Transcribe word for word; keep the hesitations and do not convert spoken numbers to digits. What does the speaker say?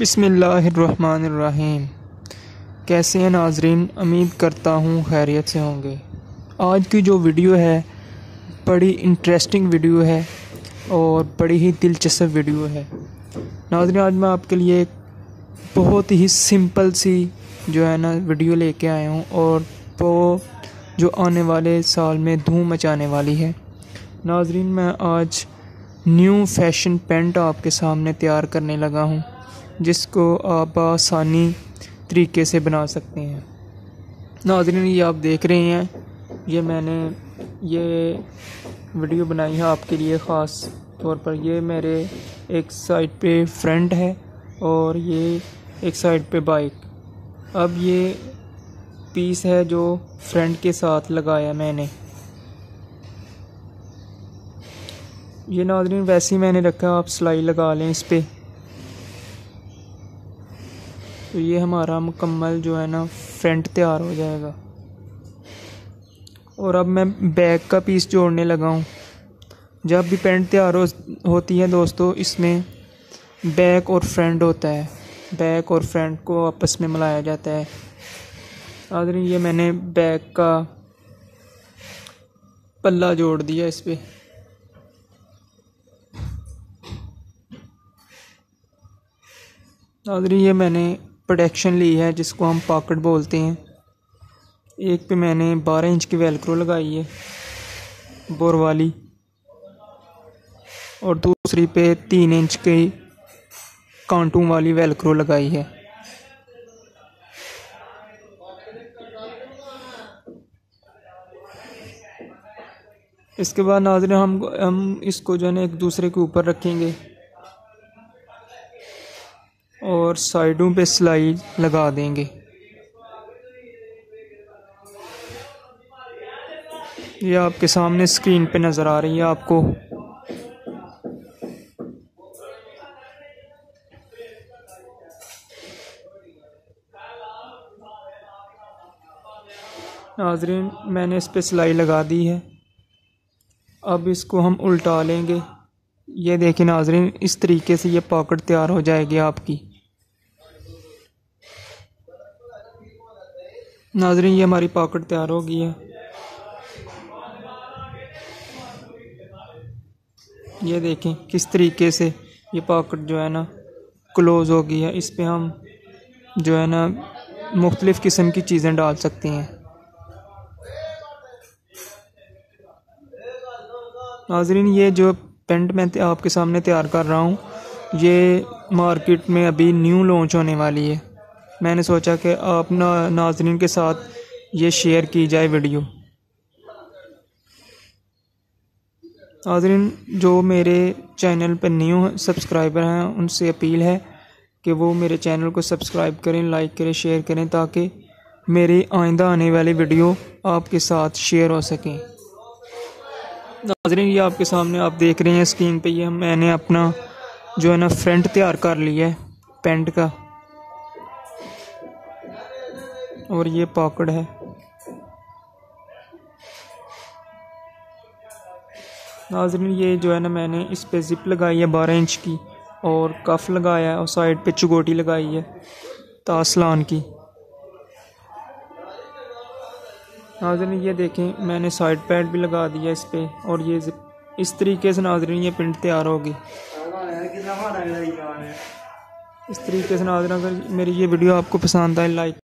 बिस्मिल्लाहिर्रहमानिर्रहीम। कैसे हैं नाजरीन, उम्मीद करता हूँ खैरियत से होंगे। आज की जो वीडियो है बड़ी इंटरेस्टिंग वीडियो है और बड़ी ही दिलचस्प वीडियो है। नाजरीन, आज मैं आपके लिए एक बहुत ही सिंपल सी जो है ना वीडियो लेके आया हूँ और वो जो आने वाले साल में धूम मचाने वाली है। नाजरीन, मैं आज न्यू फैशन पेंट आपके सामने तैयार करने लगा हूँ, जिसको आप आसानी तरीके से बना सकते हैं। नाज़रीन, ये आप देख रहे हैं, ये मैंने ये वीडियो बनाई है आपके लिए ख़ास तौर पर। ये मेरे एक साइड पे फ्रंट है और ये एक साइड पे बाइक। अब ये पीस है जो फ्रंट के साथ लगाया मैंने। ये नाज़रीन वैसे ही मैंने रखा, आप सिलाई लगा लें इस पे। तो ये हमारा मुकम्मल जो है ना फ्रंट तैयार हो जाएगा। और अब मैं बैक का पीस जोड़ने लगा हूँ। जब भी पेंट तैयार हो, होती है दोस्तों, इसमें बैक और फ्रंट होता है। बैक और फ्रंट को आपस में मिलाया जाता है। नाज़रीन, ये मैंने बैक का पल्ला जोड़ दिया इस पे। नाज़रीन, ये मैंने प्रोटेक्शन ली है जिसको हम पॉकेट बोलते हैं। एक पे मैंने बारह इंच की वेलक्रो लगाई है बोर वाली, और दूसरी पे तीन इंच की कांटों वाली वेलक्रो लगाई है। इसके बाद नाज़रीन हम हम इसको जो है ना एक दूसरे के ऊपर रखेंगे और साइडों पे सिलाई लगा देंगे। ये आपके सामने स्क्रीन पे नज़र आ रही है आपको। नाज़रीन, मैंने इस पे सिलाई लगा दी है। अब इसको हम उल्टा लेंगे। ये देखिए नाज़रीन, इस तरीके से ये पॉकेट तैयार हो जाएगी आपकी। नाज़रीन, ये हमारी पॉकेट तैयार हो गई है। ये देखें किस तरीके से ये पॉकेट जो है ना क्लोज हो गई है। इस पे हम जो है ना मुख्तलिफ़ किस्म की चीज़ें डाल सकते हैं। नाज़रीन, ये जो पेंट मैं आपके सामने तैयार कर रहा हूँ, ये मार्केट में अभी न्यू लॉन्च होने वाली है। मैंने सोचा कि आप ना नाज़रीन के साथ ये शेयर की जाए वीडियो। नाज़रीन, जो मेरे चैनल पर न्यू सब्सक्राइबर हैं उनसे अपील है कि वो मेरे चैनल को सब्सक्राइब करें, लाइक करें, शेयर करें, ताकि मेरी आइंदा आने वाली वीडियो आपके साथ शेयर हो सकें। नाज़रीन, ये आपके सामने आप देख रहे हैं स्क्रीन पे, ये मैंने अपना जो है ना फ्रंट तैयार कर लिया है पेंट का, और ये पॉकेट है। नाज़रीन, ये जो है ना मैंने इस पे जिप लगाई है बारह इंच की, और कफ लगाया है, और साइड पे चुगोटी लगाई है तासलान की। नाज़रीन, ये देखें मैंने साइड पैड भी लगा दिया इस पे, और ये जिप इस तरीके से नाज़रीन ये पेंट तैयार होगी। इस तरीके से नाज़रीन, अगर मेरी ये वीडियो आपको पसंद आए, लाइक